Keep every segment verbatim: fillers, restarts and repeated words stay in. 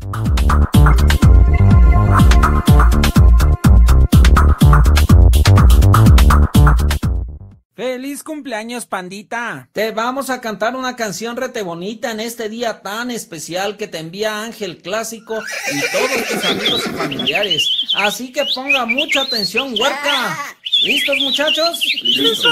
¡Feliz cumpleaños, pandita! Te vamos a cantar una canción rete bonita en este día tan especial que te envía Ángel Clásico y todos tus amigos y familiares. Así que ponga mucha atención, huerca. ¿Listos, muchachos? ¡Listos!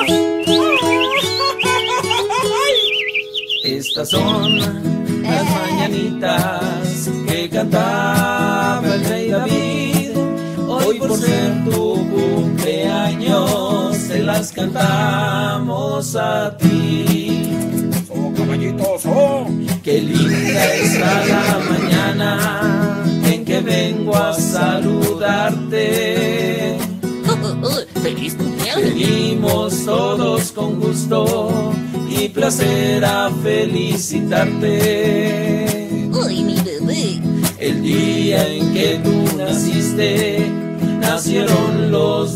Estas son las mañanitas que cantaba el rey David. Hoy por ser tu cumpleaños te las cantamos a ti. ¡Oh, caballitos, oh! Qué linda está la mañana en que vengo a saludarte. ¡Feliz cumpleaños! Venimos todos con gusto y placer a felicitarte. ¡Uy, mi bebé! El día en que tú naciste, nacieron los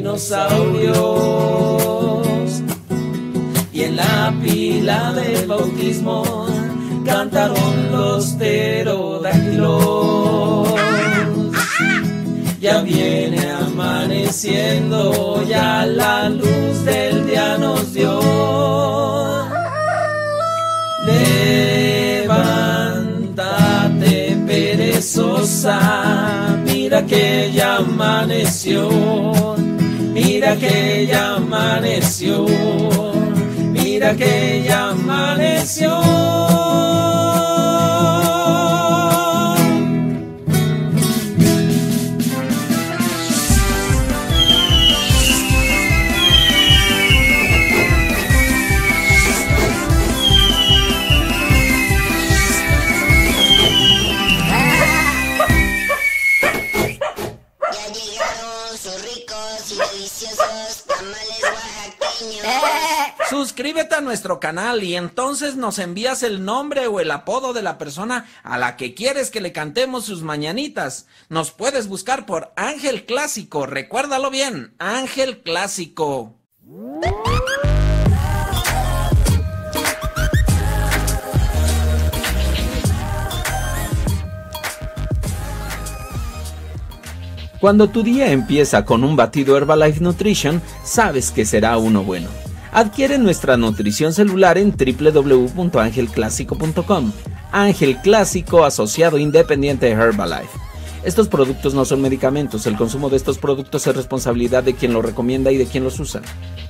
dinosaurios. Y en la pila del bautismo cantaron los pterodáctilos. Ya viene amaneciendo, ya la luz del día nos dio. Levántate, perezosa, mira que ya amaneció, mira que ya amaneció, mira que ya amaneció. Suscríbete a nuestro canal y entonces nos envías el nombre o el apodo de la persona a la que quieres que le cantemos sus mañanitas. Nos puedes buscar por Ángel Clásico, recuérdalo bien, Ángel Clásico. Cuando tu día empieza con un batido Herbalife Nutrition, sabes que será uno bueno. Adquiere nuestra nutrición celular en doble u doble u doble u punto ángel clásico punto com. Ángel Clásico, asociado independiente de Herbalife. Estos productos no son medicamentos. El consumo de estos productos es responsabilidad de quien los recomienda y de quien los usa.